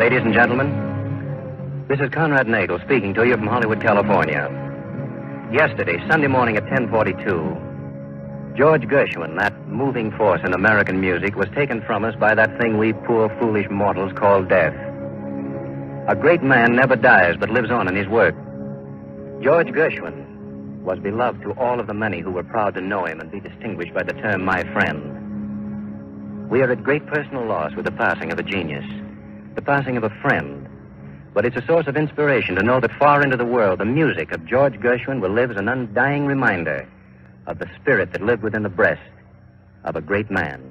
ladies and gentlemen. This is Conrad Nagel speaking to you from Hollywood, California. Yesterday, Sunday morning at 10:42, George Gershwin, that moving force in American music, was taken from us by that thing we poor, foolish mortals call death. A great man never dies but lives on in his work. George Gershwin was beloved to all of the many who were proud to know him and be distinguished by the term my friend. We are at great personal loss with the passing of a genius, the passing of a friend. But it's a source of inspiration to know that far into the world, the music of George Gershwin will live as an undying reminder of the spirit that lived within the breast of a great man.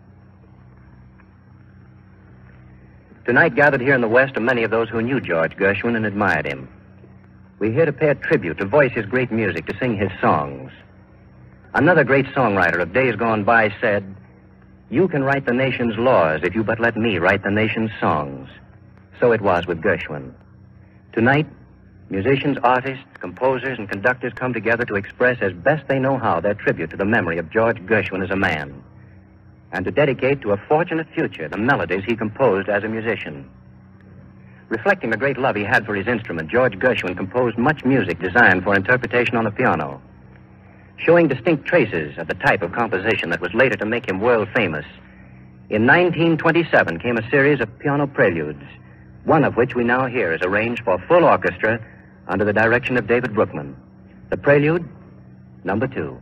Tonight, gathered here in the West, are many of those who knew George Gershwin and admired him. We're here to pay a tribute, to voice his great music, to sing his songs. Another great songwriter of days gone by said, "You can write the nation's laws if you but let me write the nation's songs." So it was with Gershwin. Tonight, musicians, artists, composers, and conductors come together to express as best they know how their tribute to the memory of George Gershwin as a man, and to dedicate to a fortunate future the melodies he composed as a musician. Reflecting the great love he had for his instrument, George Gershwin composed much music designed for interpretation on the piano, showing distinct traces of the type of composition that was later to make him world famous. In 1927 came a series of piano preludes, one of which we now hear is arranged for full orchestra under the direction of David Brookman. The Prelude, number 2.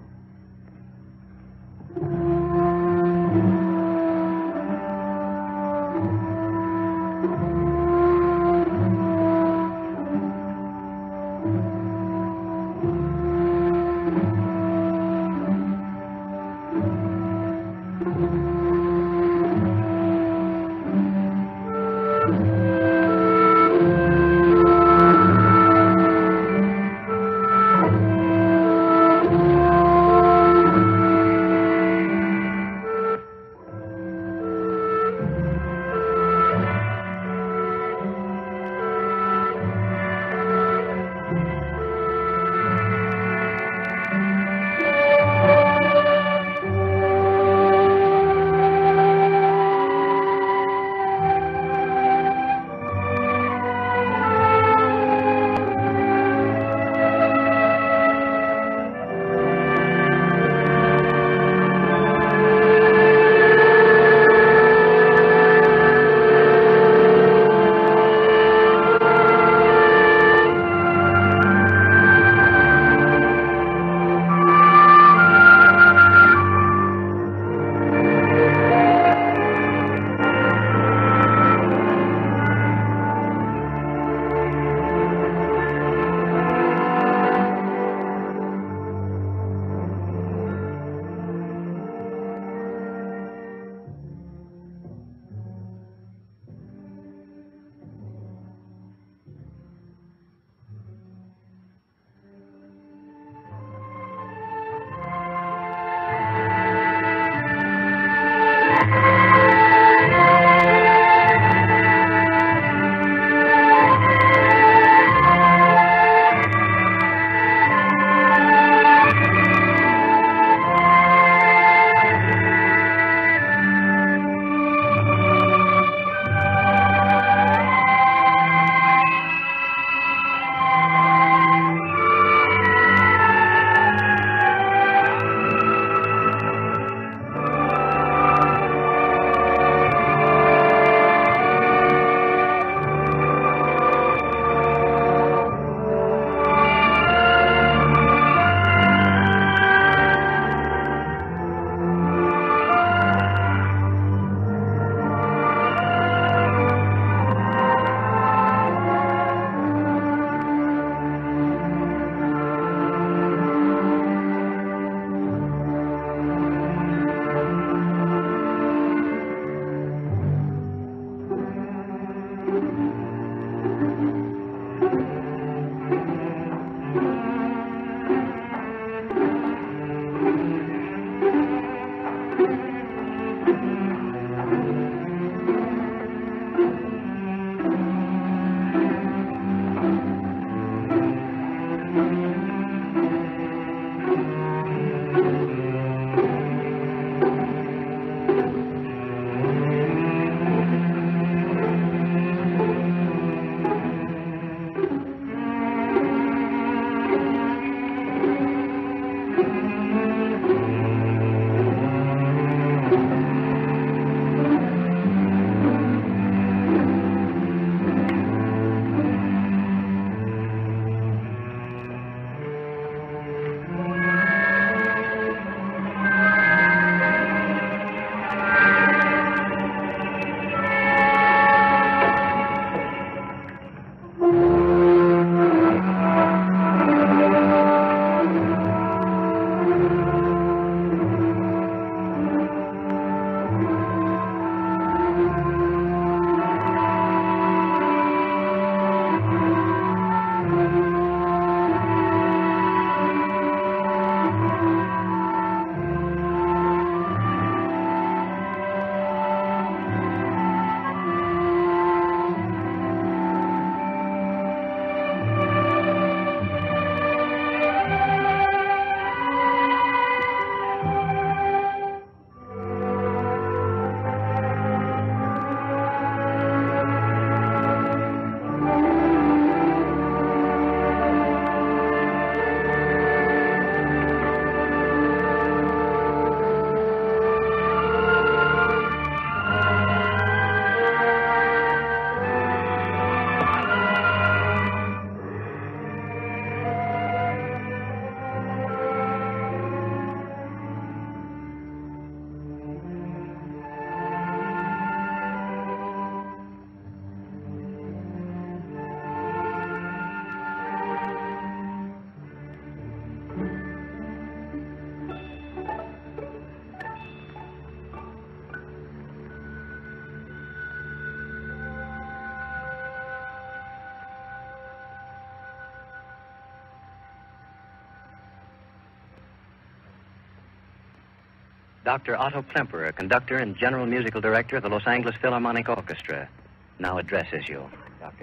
Dr. Otto Klemperer, conductor and general musical director of the Los Angeles Philharmonic Orchestra, now addresses you. Doctor?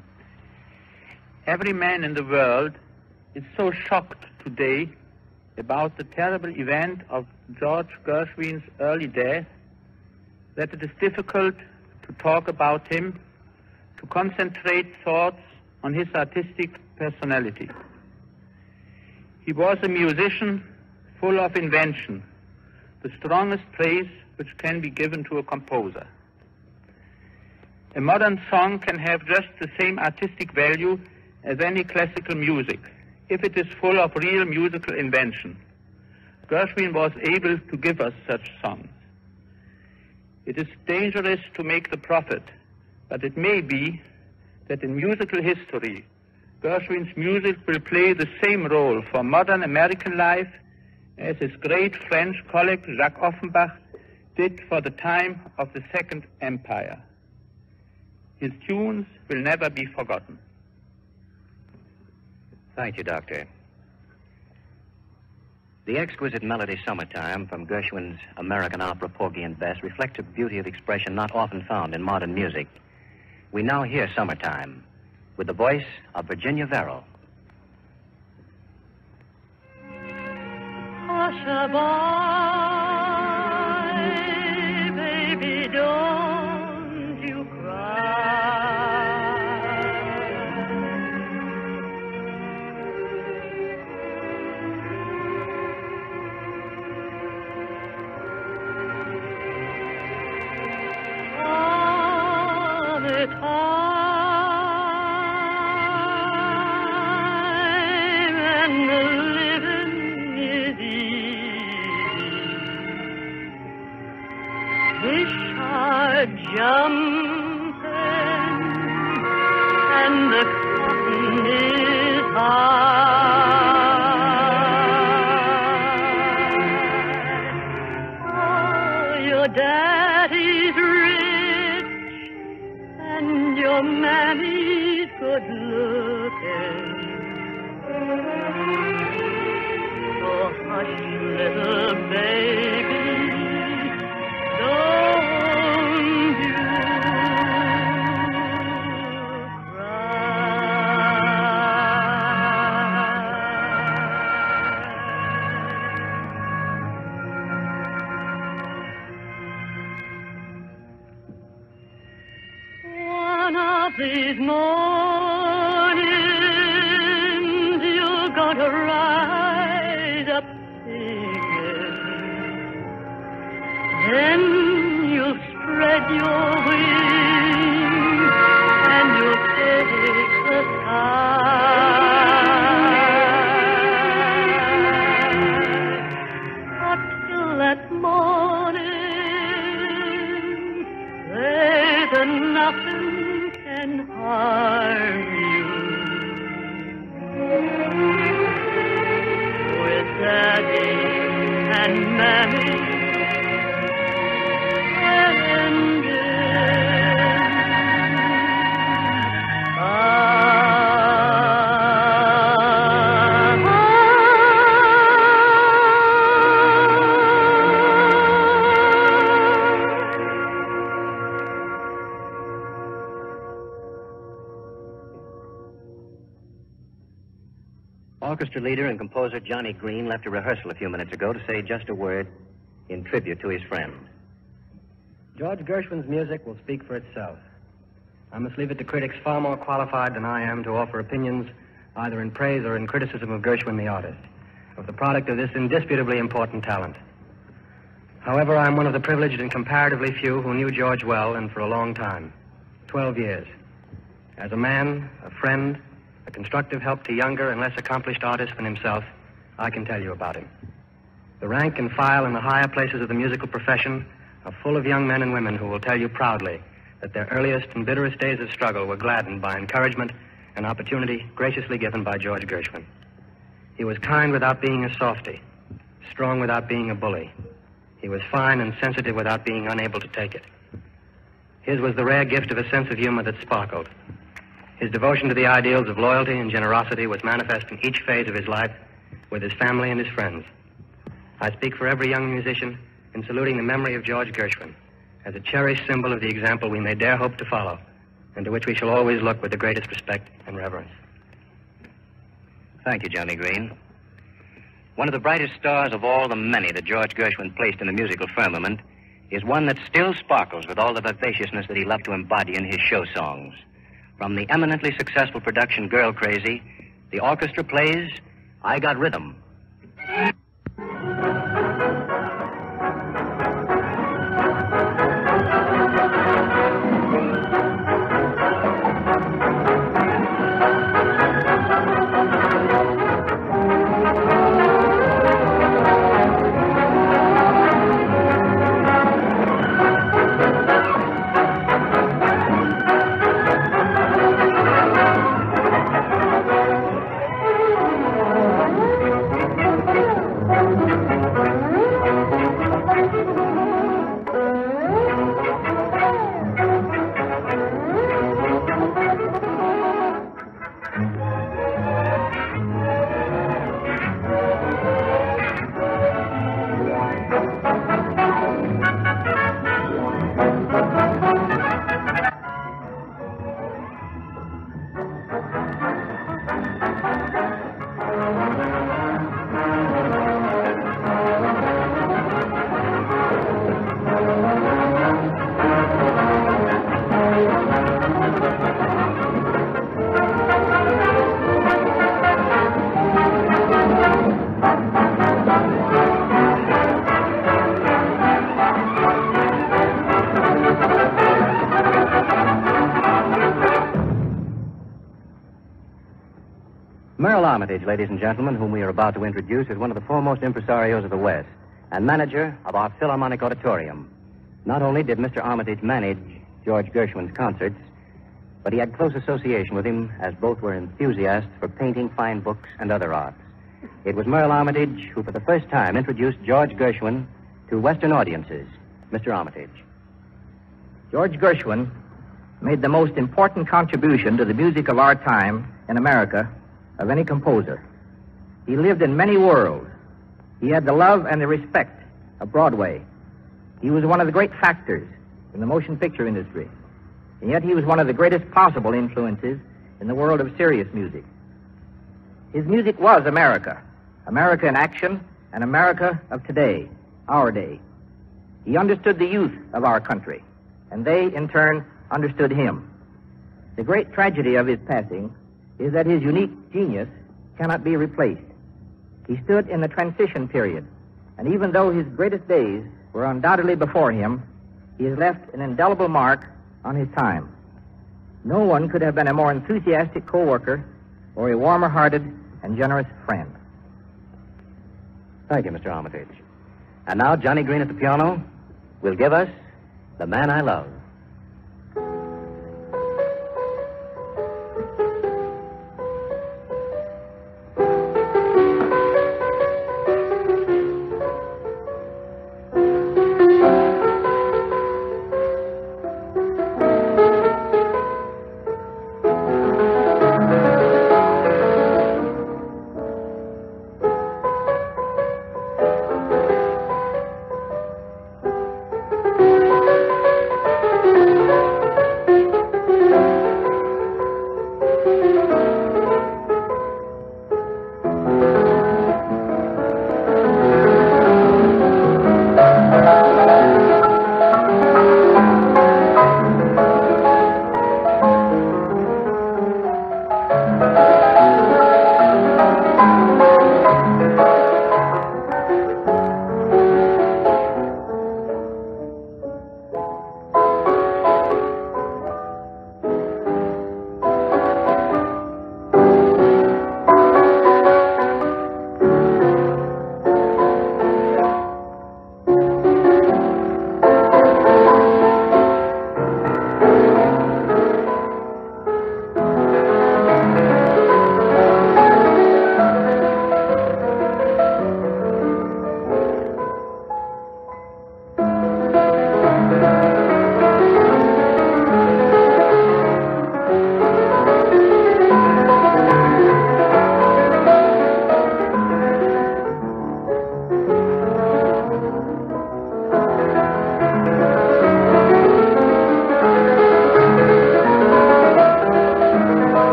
Every man in the world is so shocked today about the terrible event of George Gershwin's early death that it is difficult to talk about him, to concentrate thoughts on his artistic personality. He was a musician full of invention, the strongest praise which can be given to a composer. A modern song can have just the same artistic value as any classical music, if it is full of real musical invention. Gershwin was able to give us such songs. It is dangerous to make the prophet, but it may be that in musical history, Gershwin's music will play the same role for modern American life as his great French colleague Jacques Offenbach did for the time of the Second Empire. His tunes will never be forgotten. Thank you, Doctor. The exquisite melody Summertime from Gershwin's American opera Porgy and Bess reflects a beauty of expression not often found in modern music. We now hear Summertime with the voice of Virginia Verrill. Hush-a-bye, baby, don't you cry. Summertime and the living is fish are jumping and the cotton is high. Oh, your daddy's rich and your mammy's good looking. Oh, hush, little baby. Don't you cry. One of these mornings you're gonna rise up singing. Then you'll spread your wings and you'll take the sky. But till that morning, there's nothing can harm you. With Daddy and Mammy Orchestra leader and composer Johnny Green left a rehearsal a few minutes ago to say just a word in tribute to his friend. George Gershwin's music will speak for itself. I must leave it to critics far more qualified than I am to offer opinions either in praise or in criticism of Gershwin the artist, of the product of this indisputably important talent. However, I am one of the privileged and comparatively few who knew George well and for a long time, 12 years. As a man, a friend, a constructive help to younger and less accomplished artists than himself, I can tell you about him. The rank and file in the higher places of the musical profession are full of young men and women who will tell you proudly that their earliest and bitterest days of struggle were gladdened by encouragement and opportunity graciously given by George Gershwin. He was kind without being a softy, strong without being a bully. He was fine and sensitive without being unable to take it. His was the rare gift of a sense of humor that sparkled. His devotion to the ideals of loyalty and generosity was manifest in each phase of his life with his family and his friends. I speak for every young musician in saluting the memory of George Gershwin as a cherished symbol of the example we may dare hope to follow, and to which we shall always look with the greatest respect and reverence. Thank you, Johnny Green. One of the brightest stars of all the many that George Gershwin placed in the musical firmament is one that still sparkles with all the vivaciousness that he loved to embody in his show songs. From the eminently successful production Girl Crazy, the orchestra plays I Got Rhythm. Merle Armitage, ladies and gentlemen, whom we are about to introduce, is one of the foremost impresarios of the West and manager of our Philharmonic Auditorium. Not only did Mr. Armitage manage George Gershwin's concerts, but he had close association with him, as both were enthusiasts for painting, fine books, and other arts. It was Merle Armitage who, for the first time, introduced George Gershwin to Western audiences. Mr. Armitage. George Gershwin made the most important contribution to the music of our time in America of any composer. He lived in many worlds. He had the love and the respect of Broadway. He was one of the great factors in the motion picture industry. And yet he was one of the greatest possible influences in the world of serious music. His music was America. America in action and America of today, our day. He understood the youth of our country, and they, in turn, understood him. The great tragedy of his passing is that his unique genius cannot be replaced. He stood in the transition period, and even though his greatest days were undoubtedly before him, he has left an indelible mark on his time. No one could have been a more enthusiastic co-worker or a warmer-hearted and generous friend. Thank you, Mr. Armitage. And now Johnny Green at the piano will give us The Man I Love.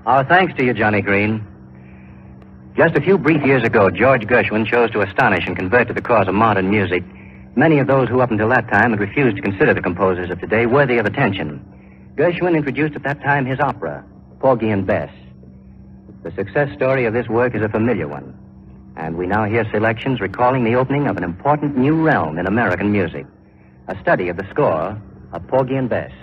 Our thanks to you, Johnny Green. Just a few brief years ago, George Gershwin chose to astonish and convert to the cause of modern music many of those who up until that time had refused to consider the composers of today worthy of attention. Gershwin introduced at that time his opera, Porgy and Bess. The success story of this work is a familiar one, and we now hear selections recalling the opening of an important new realm in American music, a study of the score of Porgy and Bess.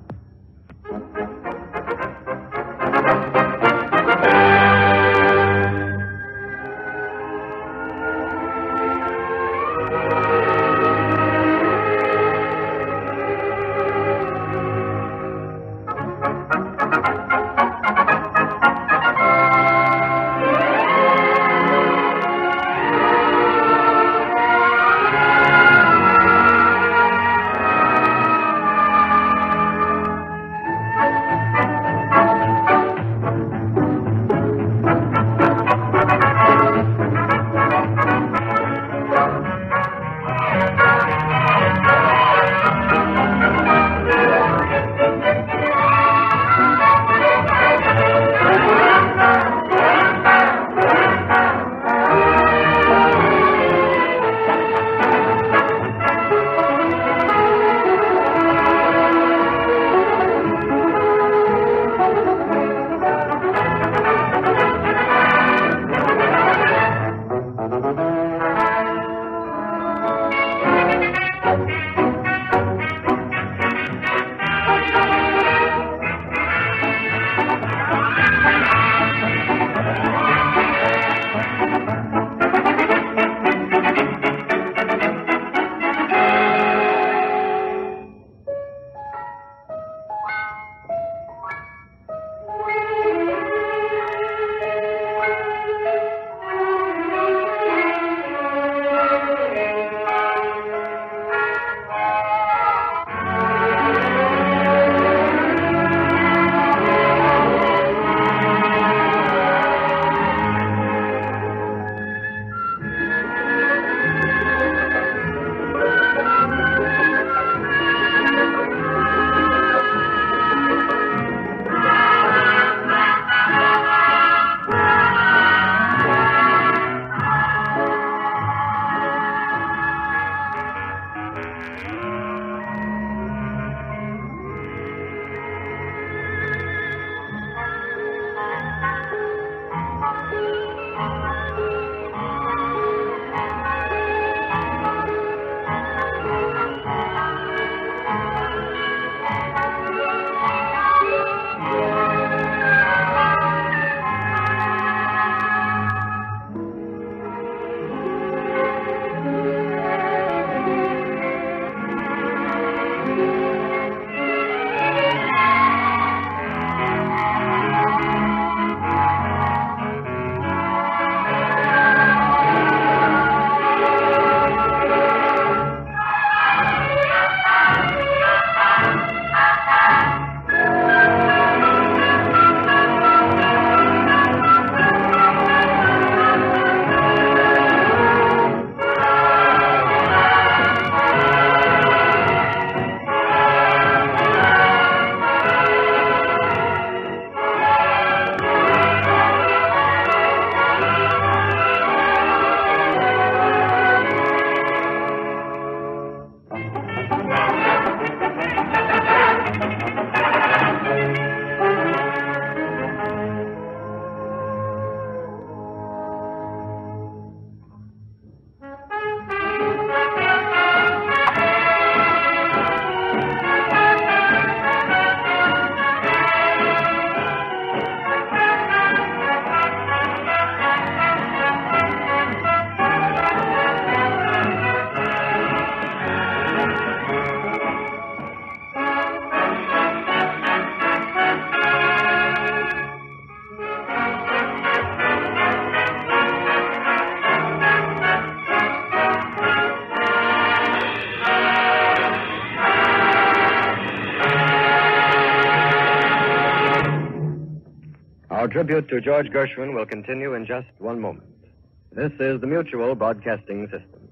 Our tribute to George Gershwin will continue in just one moment. This is the Mutual Broadcasting System.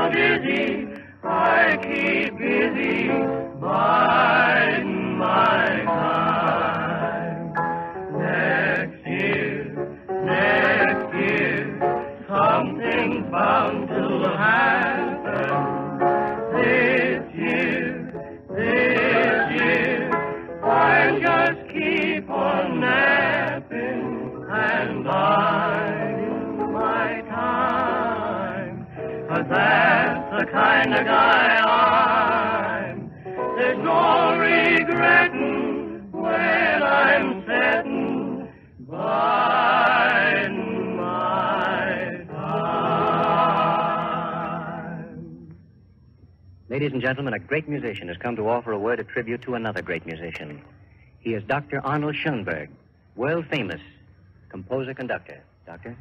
so dizzy, I keep busy, biding my time. Next year, something's bound to happen. This year, I'll just keep on napping and biding my time. 'Cause that's the kind of guy I'm. There's no regretting when I'm setting biding my time. Ladies and gentlemen, a great musician has come to offer a word of tribute to another great musician. He is Dr. Arnold Schoenberg, world famous composer-conductor. Doctor?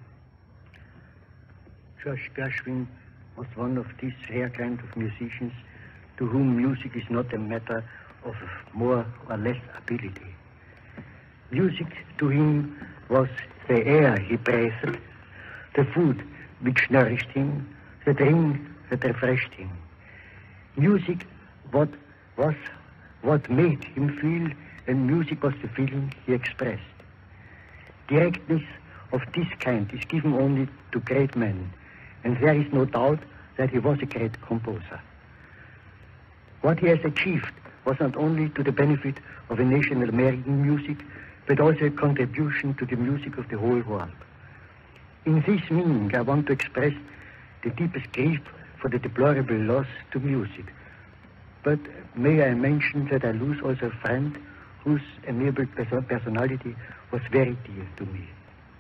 George Gershwin was one of these rare kind of musicians to whom music is not a matter of more or less ability. Music to him was the air he breathed, the food which nourished him, the drink that refreshed him. Music what made him feel, and music was the feeling he expressed. Directness of this kind is given only to great men, and there is no doubt that he was a great composer. What he has achieved was not only to the benefit of a national American music, but also a contribution to the music of the whole world. In this meaning, I want to express the deepest grief for the deplorable loss to music. But may I mention that I lose also a friend whose amiable personality was very dear to me.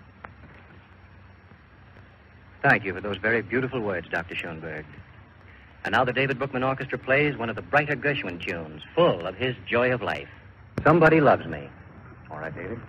Thank you for those very beautiful words, Dr. Schoenberg. And now the David Bookman Orchestra plays one of the brighter Gershwin tunes, full of his joy of life. Somebody Loves Me. All right, David.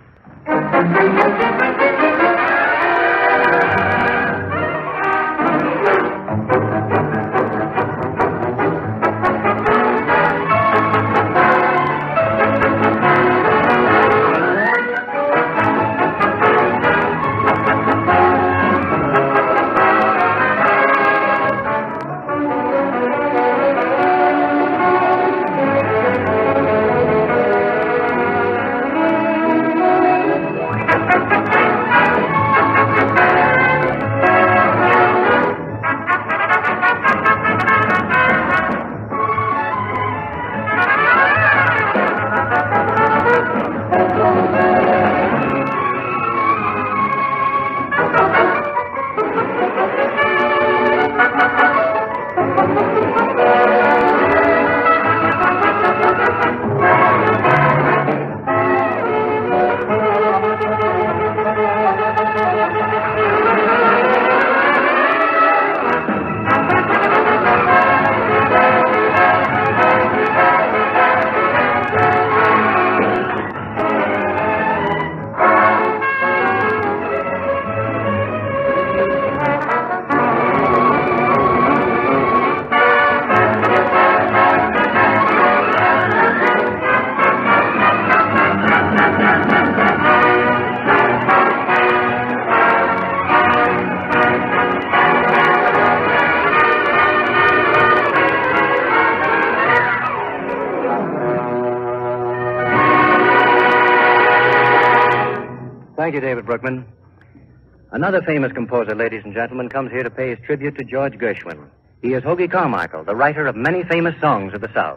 Thank you, David Brookman. Another famous composer, ladies and gentlemen, comes here to pay his tribute to George Gershwin. He is Hoagy Carmichael, the writer of many famous songs of the South.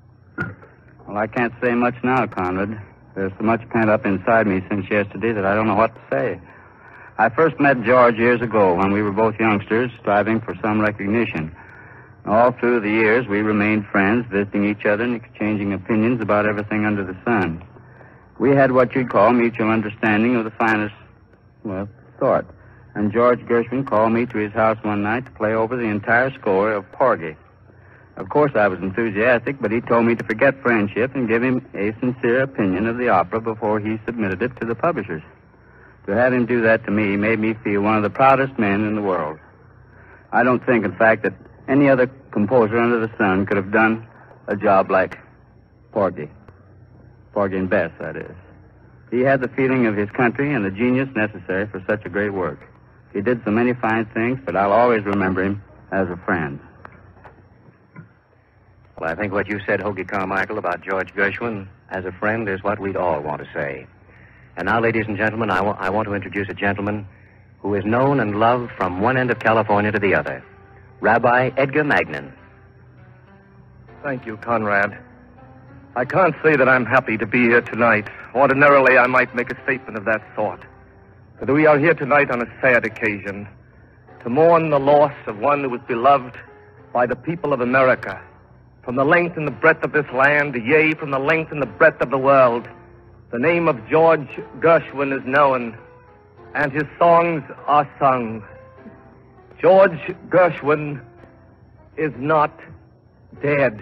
Well, I can't say much now, Conrad. There's so much pent up inside me since yesterday that I don't know what to say. I first met George years ago when we were both youngsters, striving for some recognition. All through the years, we remained friends, visiting each other and exchanging opinions about everything under the sun. We had what you'd call mutual understanding of the finest, sort. And George Gershwin called me to his house one night to play over the entire score of Porgy. Of course, I was enthusiastic, but he told me to forget friendship and give him a sincere opinion of the opera before he submitted it to the publishers. To have him do that to me made me feel one of the proudest men in the world. I don't think, in fact, that any other composer under the sun could have done a job like Porgy. Porgy and Bess, that is. He had the feeling of his country and the genius necessary for such a great work. He did so many fine things, but I'll always remember him as a friend. Well, I think what you said, Hoagy Carmichael, about George Gershwin as a friend is what we'd all want to say. And now, ladies and gentlemen, I want to introduce a gentleman who is known and loved from one end of California to the other, Rabbi Edgar Magnin. Thank you, Conrad. I can't say that I'm happy to be here tonight. Ordinarily, I might make a statement of that sort. But we are here tonight on a sad occasion, to mourn the loss of one who was beloved by the people of America, from the length and the breadth of this land, yea, from the length and the breadth of the world. The name of George Gershwin is known, and his songs are sung. George Gershwin is not dead.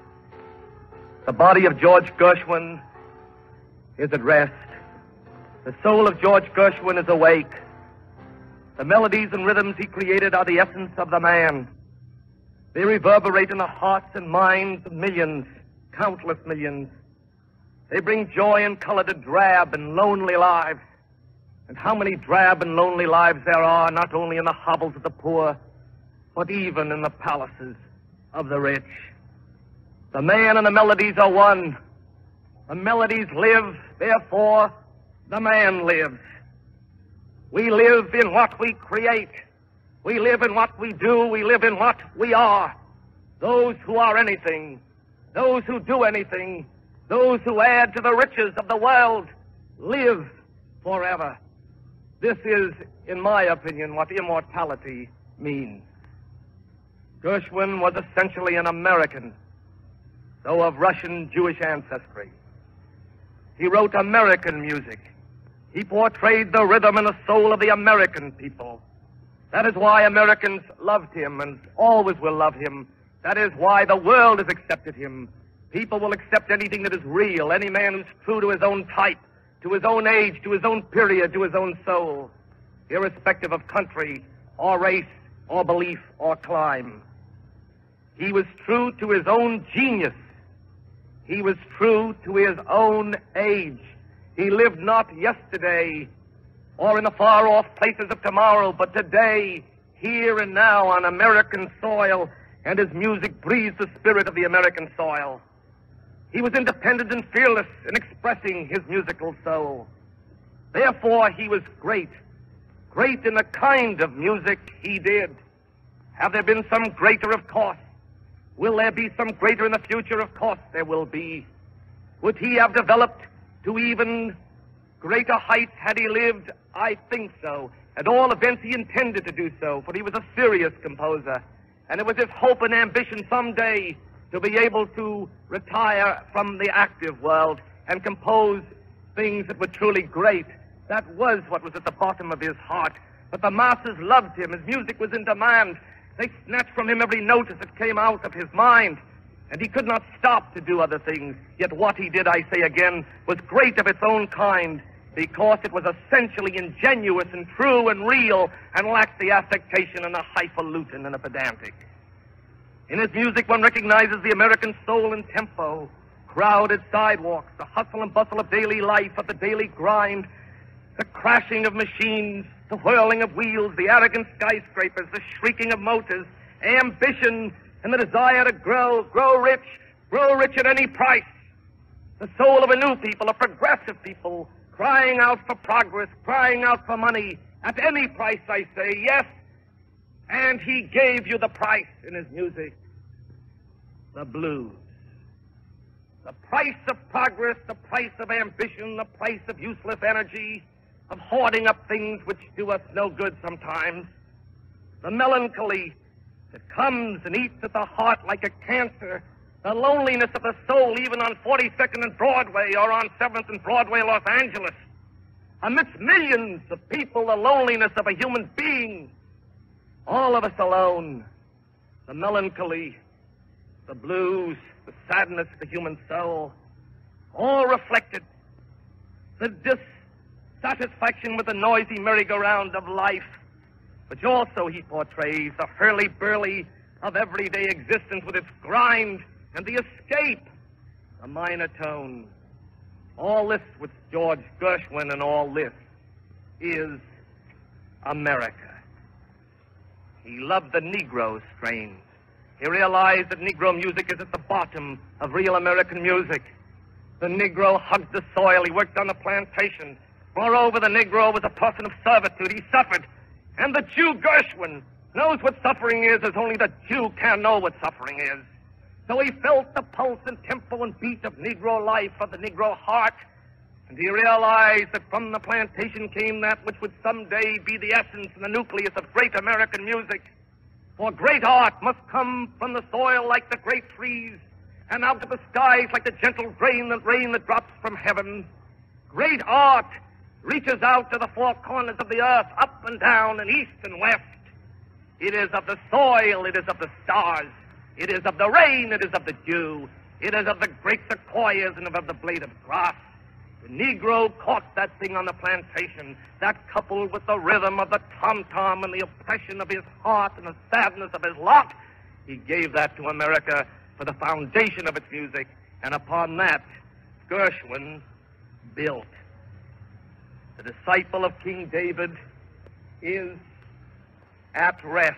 The body of George Gershwin is at rest. The soul of George Gershwin is awake. The melodies and rhythms he created are the essence of the man. They reverberate in the hearts and minds of millions, countless millions. They bring joy and color to drab and lonely lives. And how many drab and lonely lives there are, not only in the hovels of the poor, but even in the palaces of the rich. The man and the melodies are one. The melodies live, therefore the man lives. We live in what we create. We live in what we do. We live in what we are. Those who are anything, those who do anything, those who add to the riches of the world live forever. This is, in my opinion, what immortality means. Gershwin was essentially an American, though of Russian Jewish ancestry. He wrote American music. He portrayed the rhythm and the soul of the American people. That is why Americans loved him and always will love him. That is why the world has accepted him. People will accept anything that is real, any man who's true to his own type, to his own age, to his own period, to his own soul, irrespective of country or race or belief or clime. He was true to his own genius. He was true to his own age. He lived not yesterday or in the far-off places of tomorrow, but today, here and now on American soil, and his music breathes the spirit of the American soil. He was independent and fearless in expressing his musical soul. Therefore, he was great. Great in the kind of music he did. Have there been some greater? Of course. Will there be some greater in the future? Of course there will be. Would he have developed to even greater heights had he lived? I think so. At all events, he intended to do so, for he was a serious composer. And it was his hope and ambition someday to be able to retire from the active world and compose things that were truly great. That was what was at the bottom of his heart. But the masses loved him. His music was in demand. They snatched from him every note as it came out of his mind. And he could not stop to do other things. Yet what he did, I say again, was great of its own kind, because it was essentially ingenuous and true and real, and lacked the affectation and the highfalutin and the pedantic. In his music, one recognizes the American soul and tempo, crowded sidewalks, the hustle and bustle of daily life, of the daily grind, the crashing of machines, the whirling of wheels, the arrogant skyscrapers, the shrieking of motors, ambition, and the desire to grow rich at any price. The soul of a new people, a progressive people, crying out for progress, crying out for money, at any price, I say, yes. And he gave you the price in his music, the blues. The price of progress, the price of ambition, the price of useless energy, of hoarding up things which do us no good sometimes. The melancholy that comes and eats at the heart like a cancer. The loneliness of the soul even on 42nd and Broadway or on 7th and Broadway, Los Angeles. Amidst millions of people, the loneliness of a human being. All of us alone. The melancholy, the blues, the sadness of the human soul, all reflected. The dissatisfaction with the noisy merry-go-round of life, which also he portrays, the hurly-burly of everyday existence with its grind and the escape, the minor tone. All this with George Gershwin, and all this is America. He loved the Negro strains. he realized that Negro music is at the bottom of real American music. The Negro hugged the soil. He worked on the plantation. Moreover, the Negro was a person of servitude. He suffered. And the Jew Gershwin knows what suffering is as only the Jew can know what suffering is. So he felt the pulse and tempo and beat of Negro life, of the Negro heart. And he realized that from the plantation came that which would someday be the essence and the nucleus of great American music. For great art must come from the soil like the great trees, and out of the skies like the gentle rain that drops from heaven. Great art reaches out to the four corners of the earth, up and down and east and west. It is of the soil, it is of the stars, it is of the rain, it is of the dew, it is of the great sequoias and of the blade of grass. The Negro caught that thing on the plantation, that coupled with the rhythm of the tom-tom and the oppression of his heart and the sadness of his lot, he gave that to America for the foundation of its music, and upon that, Gershwin built. The disciple of King David is at rest.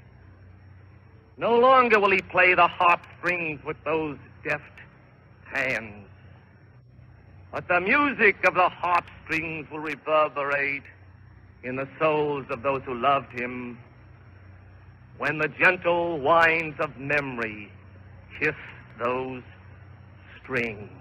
No longer will he play the harp strings with those deft hands, but the music of the harp strings will reverberate in the souls of those who loved him when the gentle winds of memory kiss those strings.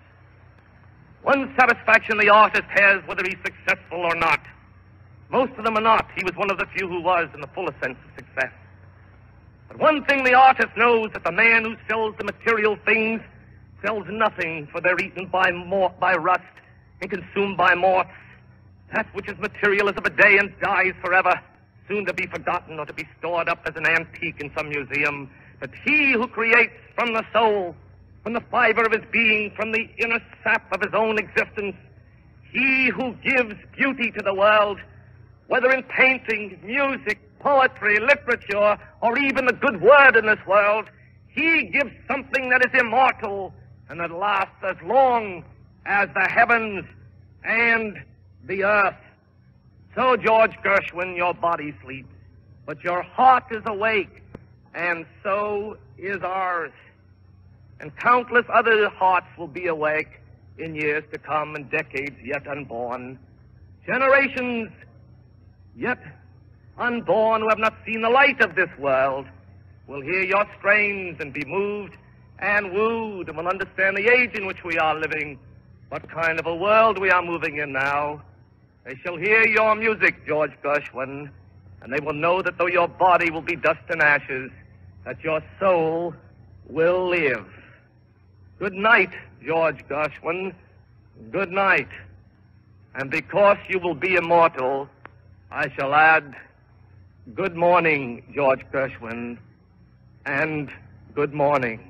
One satisfaction the artist has, whether he's successful or not. Most of them are not. He was one of the few who was in the fullest sense of success. But one thing the artist knows, that the man who sells the material things sells nothing, for they're eaten by rust and consumed by moths. That which is material is of a day and dies forever, soon to be forgotten or to be stored up as an antique in some museum. But he who creates from the soul, from the fiber of his being, from the inner sap of his own existence, he who gives beauty to the world, whether in painting, music, poetry, literature, or even the good word in this world, he gives something that is immortal and that lasts as long as the heavens and the earth. So, George Gershwin, your body sleeps, but your heart is awake, and so is ours. And countless other hearts will be awake in years to come and decades yet unborn. Generations yet unborn who have not seen the light of this world will hear your strains and be moved and wooed and will understand the age in which we are living, what kind of a world we are moving in now. They shall hear your music, George Gershwin, and they will know that though your body will be dust and ashes, that your soul will live. Good night, George Gershwin. Good night. And because you will be immortal, I shall add, good morning, George Gershwin, and good morning.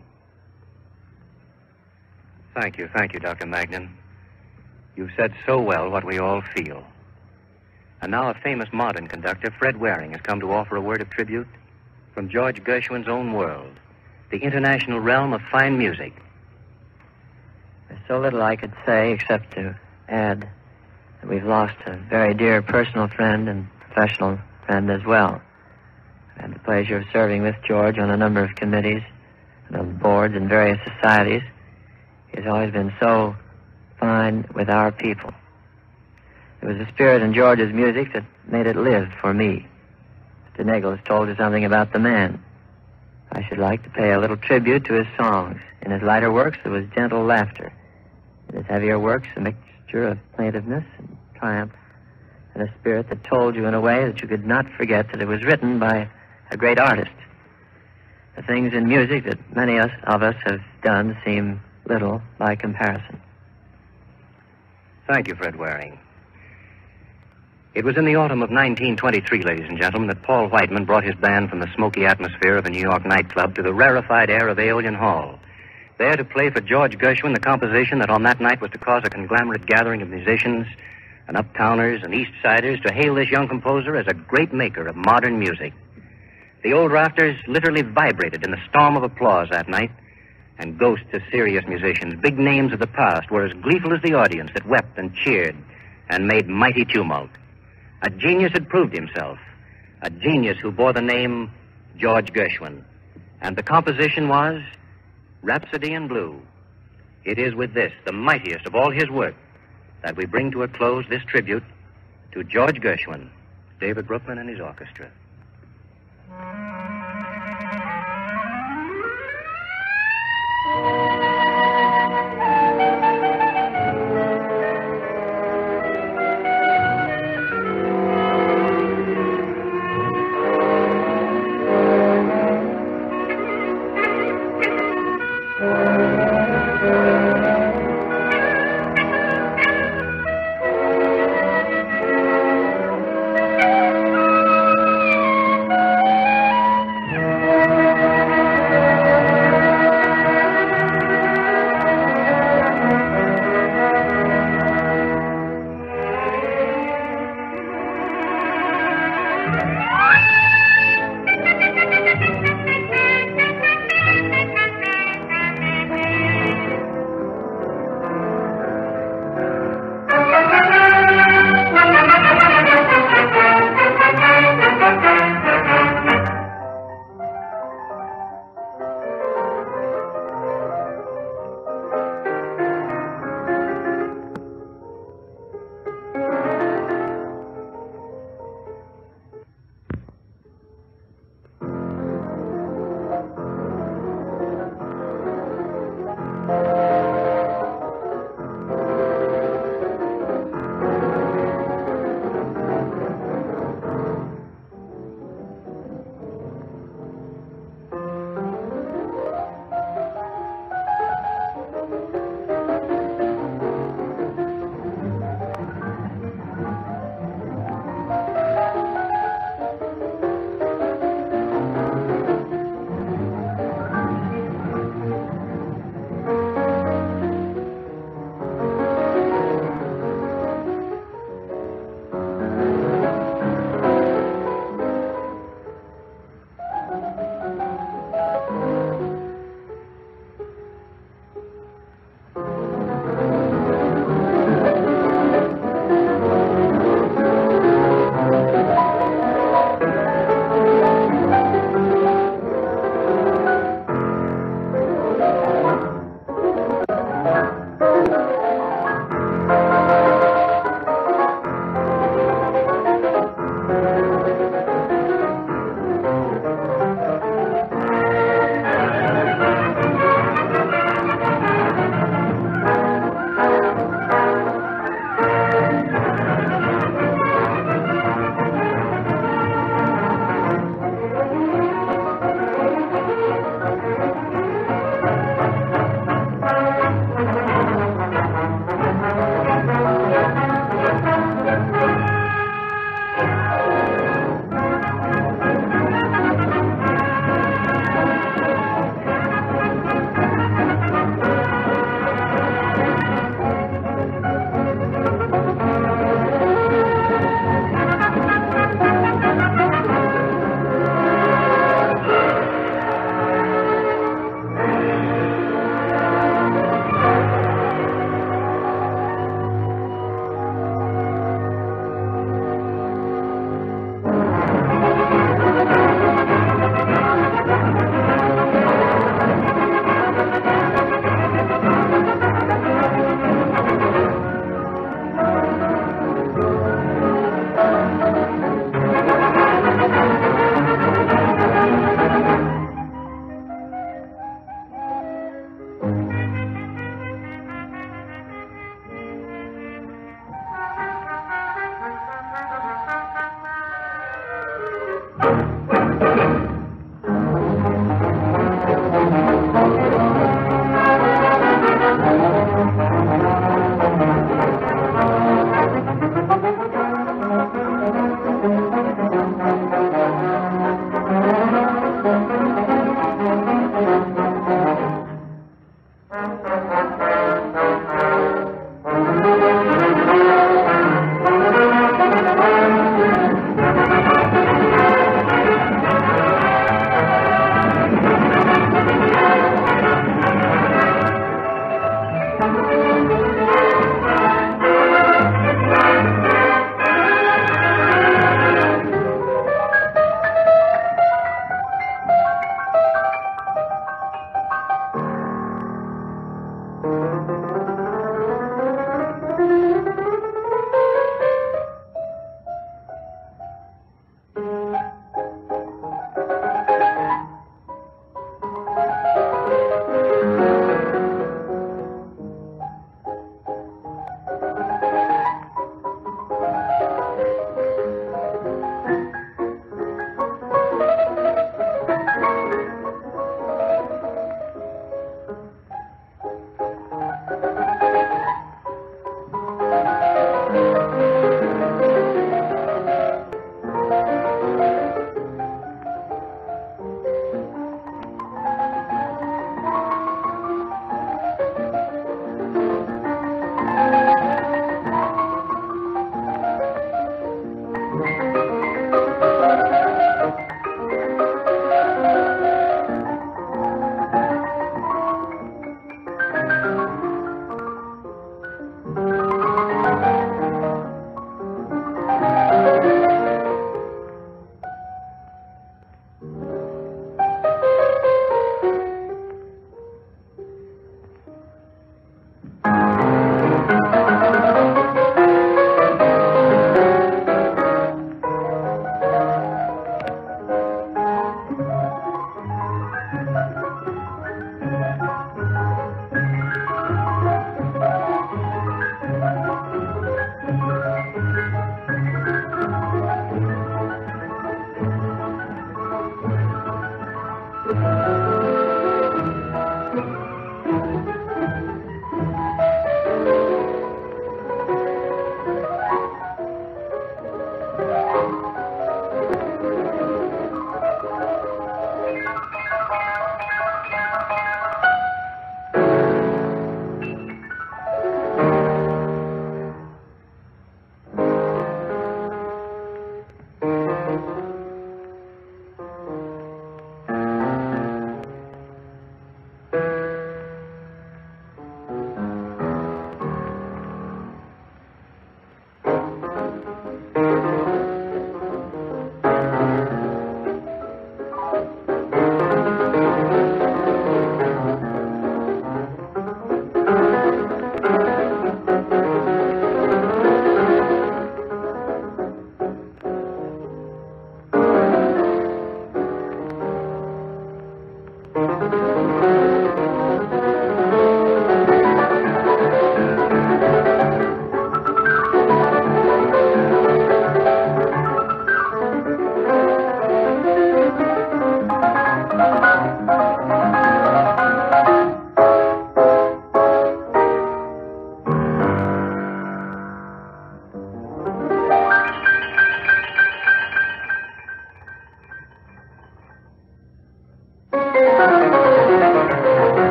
Thank you, Dr. Magnin. You've said so well what we all feel. And now a famous modern conductor, Fred Waring, has come to offer a word of tribute from George Gershwin's own world, the international realm of fine music. There's so little I could say except to add that we've lost a very dear personal friend and professional friend as well. I had the pleasure of serving with George on a number of committees and on boards in various societies. He's always been so fine with our people. There was a spirit in George's music that made it live for me. Mr. Nagel has told you something about the man. I should like to pay a little tribute to his songs. In his lighter works, there was gentle laughter. In his heavier works, a mixture of plaintiveness and triumph, and a spirit that told you in a way that you could not forget that it was written by a great artist. The things in music that many of us have done seem little by comparison. Thank you, Fred Waring. It was in the autumn of 1923, ladies and gentlemen, that Paul Whiteman brought his band from the smoky atmosphere of a New York nightclub to the rarefied air of Aeolian Hall, there to play for George Gershwin the composition that on that night was to cause a conglomerate gathering of musicians and uptowners and east siders to hail this young composer as a great maker of modern music. The old rafters literally vibrated in the storm of applause that night, and ghosts of serious musicians, big names of the past, were as gleeful as the audience that wept and cheered and made mighty tumult. A genius had proved himself, a genius who bore the name George Gershwin. And the composition was Rhapsody in Blue. It is with this, the mightiest of all his work, that we bring to a close this tribute to George Gershwin, David Brooklyn and his orchestra.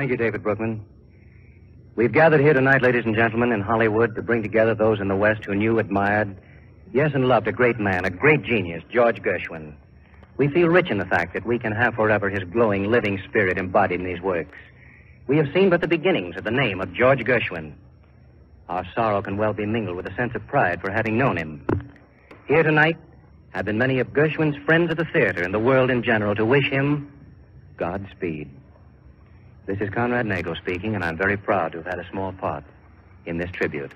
Thank you, David Brookman. We've gathered here tonight, ladies and gentlemen, in Hollywood to bring together those in the West who knew, admired, yes, and loved a great man, a great genius, George Gershwin. We feel rich in the fact that we can have forever his glowing, living spirit embodied in these works. We have seen but the beginnings of the name of George Gershwin. Our sorrow can well be mingled with a sense of pride for having known him. Here tonight have been many of Gershwin's friends of the theater and the world in general to wish him Godspeed. This is Conrad Nagel speaking, and I'm very proud to have had a small part in this tribute.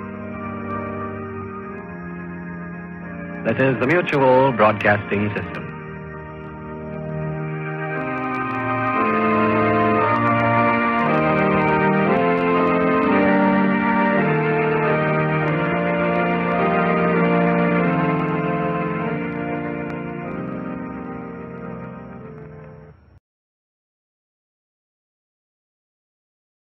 This is the Mutual Broadcasting System.